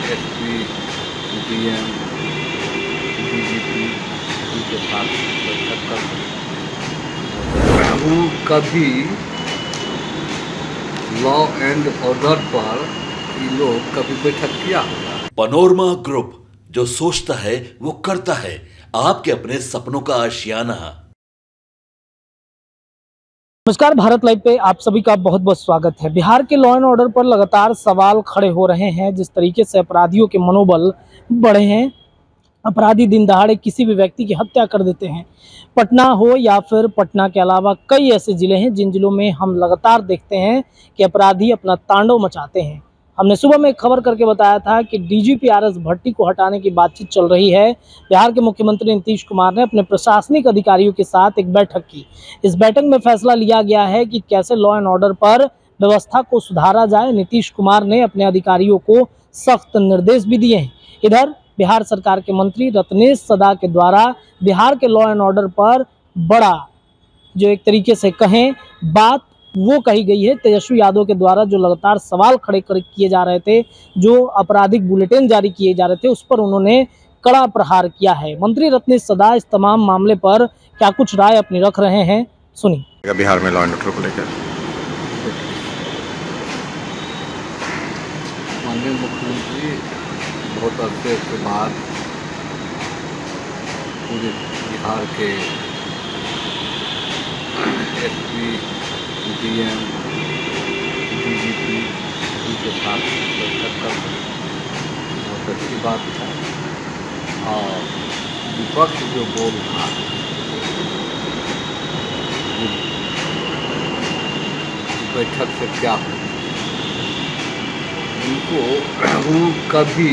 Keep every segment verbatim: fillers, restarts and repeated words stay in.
SP, DM, DGP के साथ बैठक कर वो कभी लॉ एंड ऑर्डर पर ये लोग कभी बैठक किया होगा। पनोरमा ग्रुप, जो सोचता है वो करता है। आपके अपने सपनों का आशियाना। नमस्कार, भारत लाइव पे आप सभी का बहुत बहुत स्वागत है। बिहार के लॉ एंड ऑर्डर पर लगातार सवाल खड़े हो रहे हैं। जिस तरीके से अपराधियों के मनोबल बढ़े हैं, अपराधी दिन दहाड़े किसी भी व्यक्ति की हत्या कर देते हैं। पटना हो या फिर पटना के अलावा कई ऐसे जिले हैं जिन जिलों में हम लगातार देखते हैं कि अपराधी अपना तांडव मचाते हैं। हमने सुबह में एक खबर करके बताया था कि डीजीपी आर एस भट्टी को हटाने की बातचीत चल रही है। बिहार के मुख्यमंत्री नीतीश कुमार ने अपने प्रशासनिक अधिकारियों के साथ एक बैठक की। इस बैठक में फैसला लिया गया है कि कैसे लॉ एंड ऑर्डर पर व्यवस्था को सुधारा जाए। नीतीश कुमार ने अपने अधिकारियों को सख्त निर्देश भी दिए हैं। इधर बिहार सरकार के मंत्री रत्नेश सदा के द्वारा बिहार के लॉ एंड ऑर्डर पर बड़ा जो एक तरीके से कहें बात वो कही गई है। तेजस्वी यादव के द्वारा जो लगातार सवाल खड़े किए जा रहे थे, जो आपराधिक बुलेटिन जारी किए जा रहे थे, उस पर उन्होंने कड़ा प्रहार किया है। मंत्री रत्नेश सदा इस तमाम मामले पर क्या कुछ राय अपनी रख रहे हैं, सुनिए। बिहार में लॉ एंड ऑर्डर को लेकर माननीय मुख्यमंत्री बहुत अरसे के बाद पूरे बिहार के एसपी, डीएम, डीजीपी के साथ बैठक कर बहुत अच्छी बात है। और विपक्ष जो बोल रहा है, बैठक से क्या हो, उनको वो कभी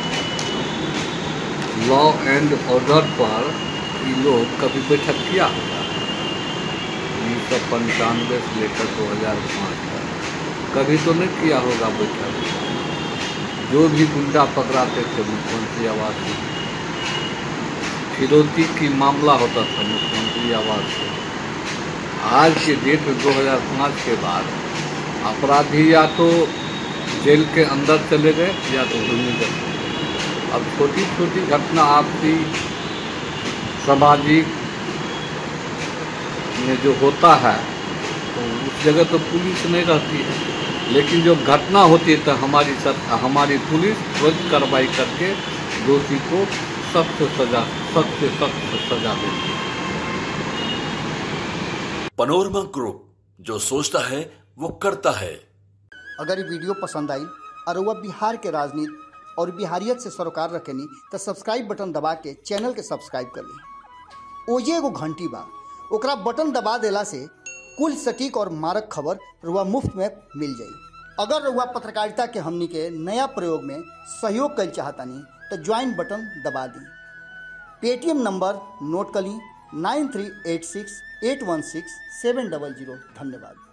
लॉ एंड ऑर्डर पर ये लोग कभी बैठक किया होगा। उन्नीस सौ पंचानवे से लेकर दो हज़ार पाँच तक कभी तो नहीं किया होगा बैठक। जो भी गुंडा पकड़ाते थे मुख्यमंत्री आवास में, फिरौती की मामला होता था मुख्यमंत्री आवास से। आज के डेट में दो हज़ार पाँच के बाद अपराधी या तो जेल के अंदर चले गए या तो भूमिगत। अब छोटी छोटी घटना आपसी सामाजिक में जो होता है तो उस जगह तो पुलिस नहीं रहती है, लेकिन जो घटना होती है तो हमारी सरकार, हमारी पुलिस तुरंत कार्रवाई करके दोषी को सख्त सजा सख्त से सख्त सजा देती है। पनोरमा ग्रुप, जो सोचता है वो करता है। अगर ये वीडियो पसंद आई और वह बिहार के राजनीति और बिहारियत से सरोकार रखेनी तो सब्सक्राइब बटन दबा के चैनल के सब्सक्राइब कर ली। ओजे एगो घंटी बा, ओकरा बटन दबा देला से कुल सटीक और मारक खबर रुआ मुफ्त में मिल जाई। अगर रुआ पत्रकारिता के हमनी के नया प्रयोग में सहयोग कर चाहतानी तो ज्वाइन बटन दबा दी। पेटीएम नंबर नोट कर ली nine three eight six eight one six seven double zero. धन्यवाद।